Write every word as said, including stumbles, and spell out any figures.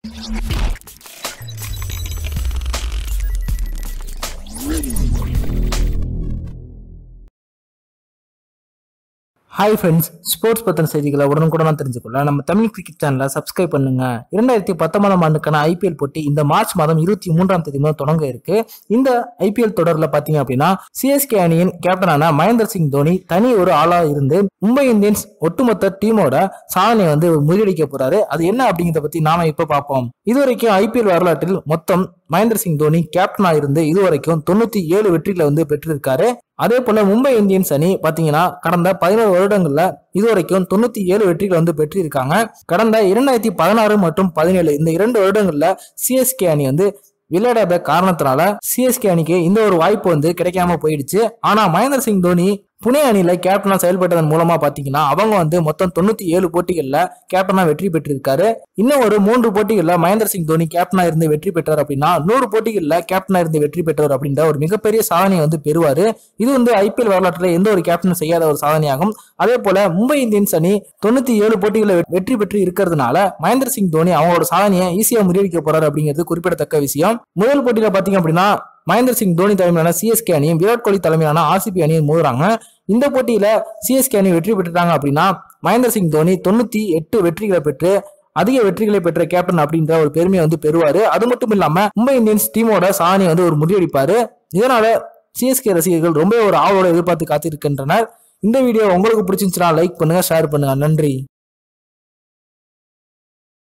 Hi friends, sports பத்தின செய்திகளை உடனுக்குடன் தெரிஞ்சுக்கொள்ள நம்ம தமிழ் கிரிக்கெட் சேனலை சப்ஸ்கிரைப் பண்ணுங்க. இரண்டாயிரத்தி பத்தொன்பதாம் ஆண்டுக்கான ஐபிஎல் போட்டி இந்த மார்ச் மாதம் இருபத்தி மூன்றாம் தேதி முதல் தொடங்க இருக்கு. இந்த ஐபிஎல் தொடர்ல பாத்தீங்க அப்படின்னா சிஎஸ்கே அணியின் கேப்டனான மகேந்திர சிங் தோனி தனி ஒரு ஆளா இருந்து மும்பை இந்தியன்ஸ் ஒட்டுமொத்த டீமோட சாதனையை வந்து முறியடிக்க போறாரு. அது என்ன அப்படிங்கிறத பத்தி நாம இப்ப பார்ப்போம். இதுவரைக்கும் ஐபிஎல் வரலாற்றில் மொத்தம் மகேந்திர சிங் தோனி கேப்டனா இருந்து இதுவரைக்கும் தொண்ணூத்தி ஏழு வெற்றிகளை வந்து பெற்றிருக்காரு. அதே போல மும்பை இந்தியன்ஸ் அணி பாத்தீங்கன்னா கடந்த பதினோரு வருடங்கள்ல இதுவரைக்கும் தொண்ணூத்தி ஏழு வெற்றிகள் வந்து பெற்றிருக்காங்க. கடந்த இரண்டாயிரத்தி பதினாறு மற்றும் பதினேழு இந்த இரண்டு வருடங்கள்ல சிஎஸ்கே அணி வந்து விளையாடாத காரணத்தினால சிஎஸ்கே அணிக்கு இந்த ஒரு வாய்ப்பு வந்து கிடைக்காம போயிடுச்சு. ஆனா மகேந்திர சிங் தோனி புனே அணியில கேப்டனா செயல்பட்டதன் மூலமா பாத்தீங்கன்னா அவங்க வந்து மொத்தம் தொண்ணூத்தி ஏழு போட்டிகள்ல கேப்டனா வெற்றி பெற்றிருக்காரு. இன்னும் ஒரு மூன்று போட்டிகள்ல மகேந்திர சிங் தோனி கேப்டனா இருந்து வெற்றி பெற்றார் அப்படின்னா நூறு போட்டிகள்ல கேப்டனா இருந்து வெற்றி பெற்றவர் அப்படின்ற ஒரு மிகப்பெரிய சாதனையை வந்து பெறுவாரு. இது வந்து ஐபிஎல் வரலாற்றுல எந்த ஒரு கேப்டனும் செய்யாத ஒரு சாதனையாகும். அதே போல மும்பை இந்தியன்ஸ் அணி தொண்ணூத்தி ஏழு போட்டிகளை வெற்றி பெற்று இருக்கிறதுனால மகேந்திர சிங் தோனி அவங்களோட சாதனையை ஈஸியா முறியடிக்க போறாரு அப்படிங்கிறது குறிப்பிடத்தக்க விஷயம். முதல் போட்டியில பாத்தீங்க அப்படின்னா மகேந்திர சிங் தோனி தலைமையிலான சிஎஸ்கே அணியும் விராட் கோலி தலைமையிலான ஆர்சிபி அணியும் மோதுறாங்க. இந்த போட்டியில சிஎஸ்கே அணி வெற்றி பெற்றுட்டாங்க அப்படின்னா மகேந்திர சிங் தோனி தொண்ணூத்தி எட்டு வெற்றிகளை பெற்று அதிக வெற்றிகளை பெற்ற கேப்டன் அப்படின்ற ஒரு பெருமையை வந்து பெறுவாரு. அது மட்டும் இல்லாம மும்பை இந்தியன்ஸ் டீமோட சாதனையை வந்து ஒரு முறியடிப்பாரு. இதனால சிஎஸ்கே ரசிகர்கள் ரொம்ப ஒரு ஆவலோட எதிர்பார்த்து காத்திருக்கின்றனர். இந்த வீடியோ உங்களுக்கு பிடிச்சிருந்துச்சுன்னா லைக் பண்ணுங்க, ஷேர் பண்ணுங்க. நன்றி.